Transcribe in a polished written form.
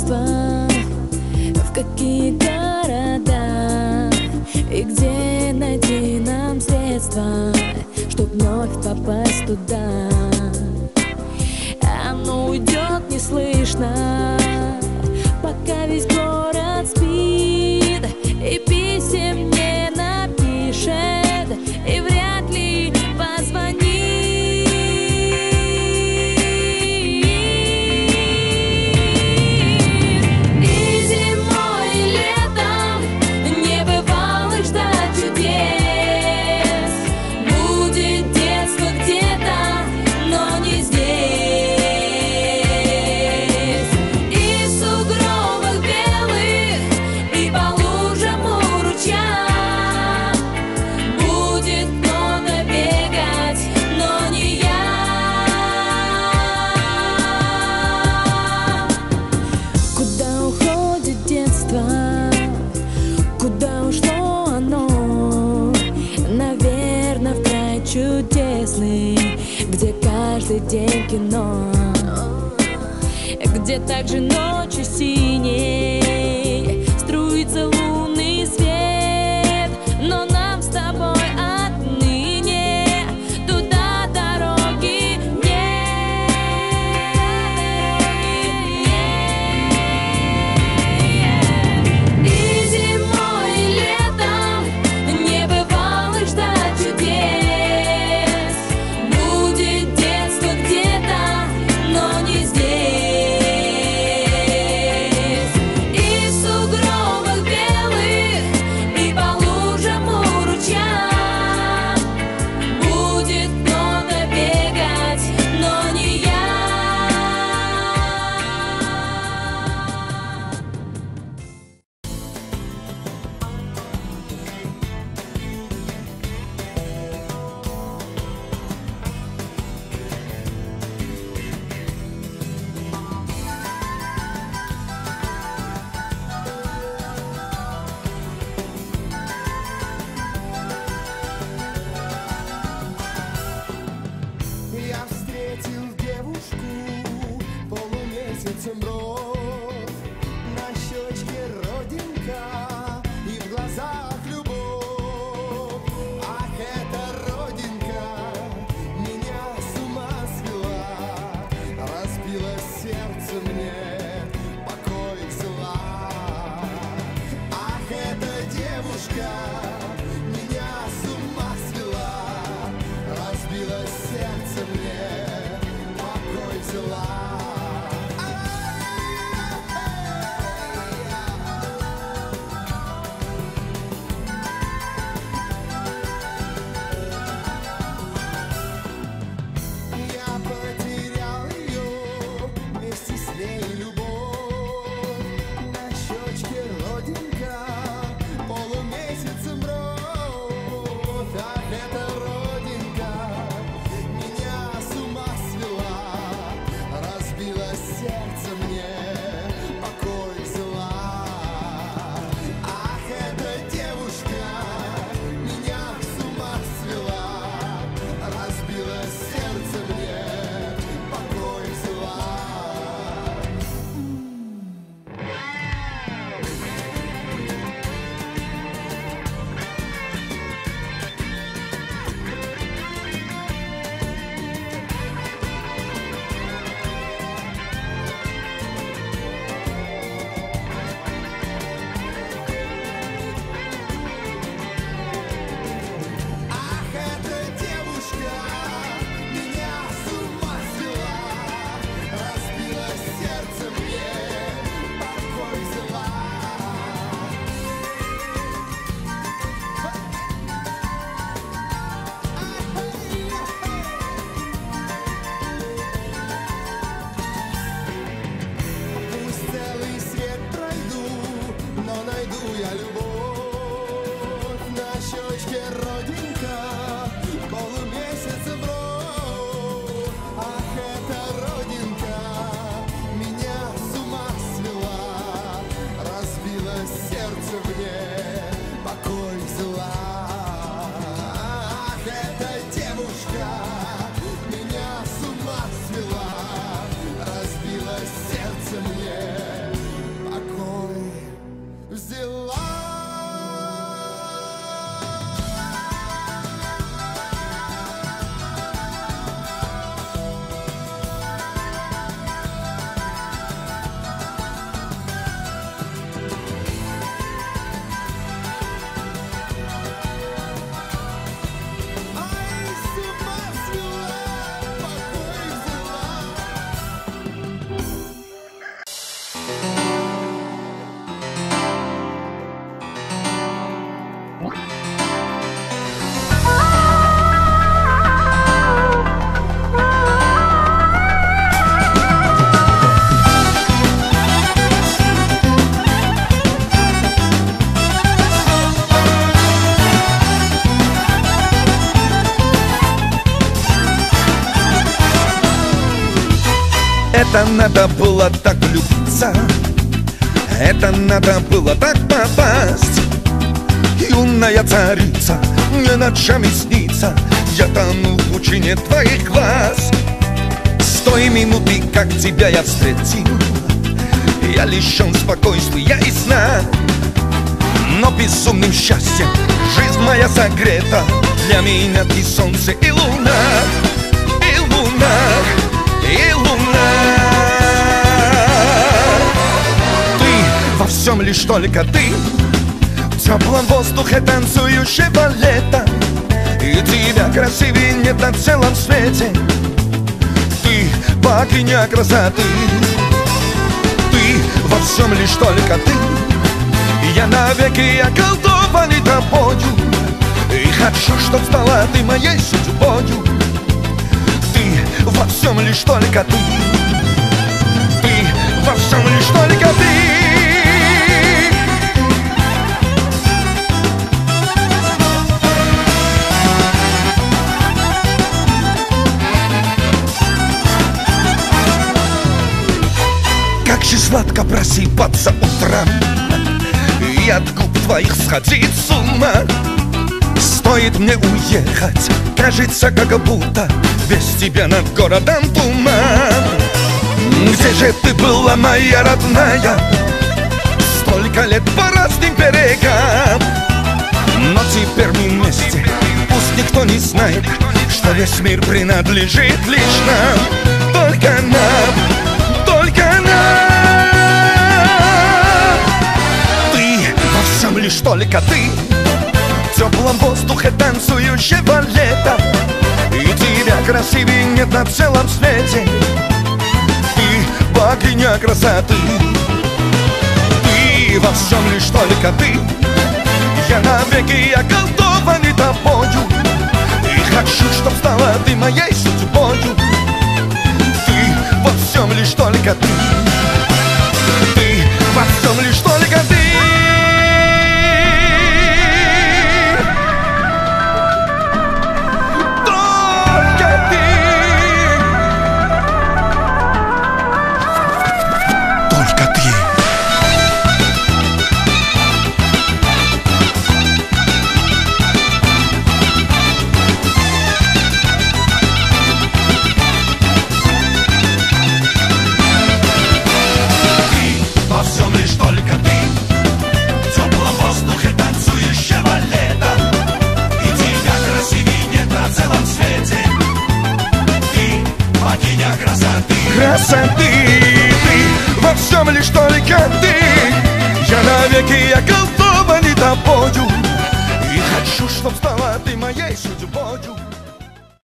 детства, в какие города и где найти нам средства, чтоб вновь попасть туда. Оно уйдет неслышно, пока весь город спит, и писем не напишет, и вряд ли позвонит. И зимой, и летом не бывало ждать чудес. Будет детство где-то, но не здесь. И в сугробах белых, и по лужам у ручья будет кто-то бегать, но не я. Куда уходит детство? Куда ушло оно? Наверное, в край чудесный, где каждый день кино, где также ночью синей струится лунный свет. Но нам с тобой отныне туда дороги нет. И зимой, и летом не бывало ждать чудес. Будет детство где-то, но не здесь. И в сугробах белых, и по лужам у ручья будет кто-то бегать, но не я. Я встретил девушку полумесяцем брод, на щечке родинка и в глазах любовь. Ах, эта родинка меня с ума свела, разбила сердце мне, покой взяла. Ах, эта девушка меня с ума свела, разбила сердце мне, покой взяла. Я потерял ее, вместе с ней любовь. Это надо было так влюбиться, это надо было так попасть. Юная царица, мне ночами снится, я тону в пучине твоих глаз. С той минуты, как тебя я встретил, я лишен спокойствия и сна. Но безумным счастьем жизнь моя согрета, для меня ты солнце и луна, и луна, и луна. Ты во всем лишь только ты, в теплом воздухе танцующего лета, и тебя красивее нет на целом свете. Ты богиня красоты, ты во всем лишь только ты. Я навеки околдован тобою, и хочу, чтоб стала ты моей судьбою. Ты во всем лишь только ты, ты во всем лишь только ты. Как же сладко просыпаться утром и от губ твоих сходить с ума. Стоит мне уехать, кажется, как будто без тебя над городом туман. Где же ты была, моя родная, столько лет по разным берегам? Но теперь мы вместе, пусть никто не знает, что весь мир принадлежит лишь нам. Только нам, только нам. Лишь только ты, в теплом воздухе танцующего лета, и тебя красивее нет на целом свете. Ты богиня красоты, ты во всем лишь только ты. Я навеки околдован тобою, и хочу, чтоб стала ты моей судьбою. Ты во всем лишь только ты, ты во всем лишь только ты. Красоты, ты во всем лишь только ты. Я навеки околдован тобою, и хочу, чтоб стала ты моей судьбой.